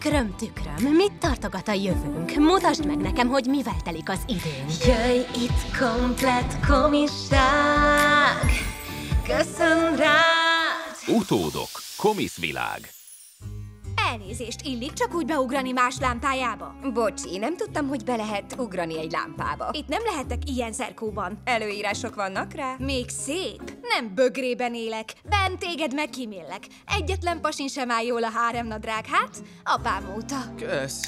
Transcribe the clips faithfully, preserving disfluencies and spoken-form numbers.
Tükröm, tükröm, mit tartogat a jövőnk? Mutasd meg nekem, hogy mivel telik az időnk. Jöjj itt, komplett komisság, köszön rád! Utódok, komiszvilág. Elnézést, illik csak úgy beugrani más lámpájába? Bocsi, nem tudtam, hogy be lehet ugrani egy lámpába. Itt nem lehettek ilyen szerkóban. Előírások vannak rá? Még szép. Nem bögrében élek. Bent téged megkímélek. Egyetlen pasin sem áll jól a háremnadrág, hát apám óta. Kösz.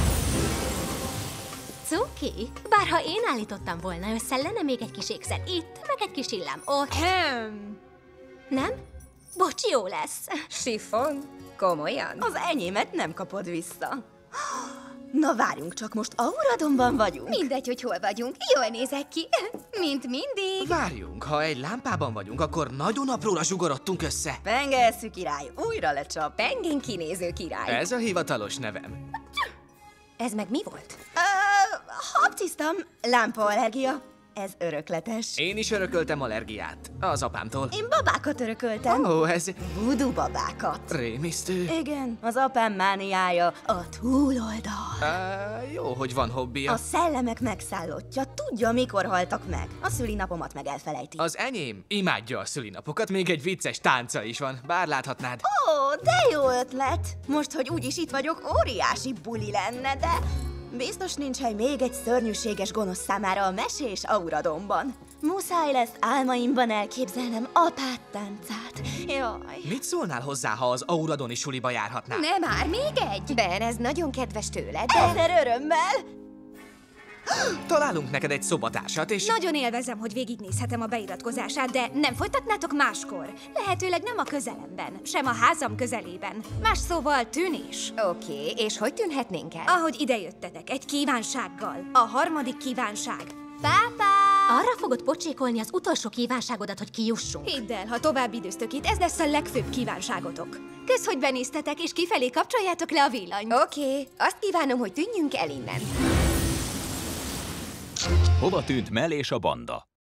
Cuki, bár ha én állítottam volna össze, lenne még egy kis ékszer itt, meg egy kis illám ott. Hem. Nem? Bocs, jó lesz. Sifon? Komolyan? Az enyémet nem kapod vissza. Na várjunk csak, most Auradomban vagyunk. Mindegy, hogy hol vagyunk. Jól nézek ki. Mint mindig. Várjunk, ha egy lámpában vagyunk, akkor nagyon apróra zsugorodtunk össze. Pengelszű király, újra lecsap. Pengén kinéző király. Ez a hivatalos nevem. Ez meg mi volt? Uh, habcisztam, lámpaallergia. Ez örökletes. Én is örököltem allergiát. Az apámtól. Én babákat örököltem. Ó, ez Voodoo babákat. rémisztő. Igen, az apám mániája a túloldal. Uh, jó, hogy van hobbija. A szellemek megszállottja, tudja, mikor haltak meg. A szülinapomat meg elfelejti. Az enyém imádja a szülinapokat, még egy vicces tánca is van, bár láthatnád. Ó, de jó ötlet! Most, hogy úgyis itt vagyok, óriási buli lenne, de... biztos nincs hely még egy szörnyűséges gonosz számára a mesés Auradomban. Muszáj lesz álmaimban elképzelnem apát táncát. Jaj. Mit szólnál hozzá, ha az Auradoni suliba járhatnál? Nem már, még egy? Ben, ez nagyon kedves tőled, de... Ezer örömmel! Találunk neked egy szobatársat, és... Nagyon élvezem, hogy végignézhetem a beiratkozását, de nem folytatnátok máskor? Lehetőleg nem a közelemben, sem a házam közelében. Más szóval tűnés. Oké, okay, és hogy tűnhetnénk el? Ahogy idejöttetek, egy kívánsággal. A harmadik kívánság. Pápá! Arra fogod pocsékolni az utolsó kívánságodat, hogy kijussunk. Hidd el, ha tovább időztök itt, ez lesz a legfőbb kívánságotok. Kösz, hogy benéztetek, és kifelé kapcsoljátok le a villanyt. Oké, okay, azt kívánom, hogy tűnjünk el innen. Hova tűnt Mel és a banda?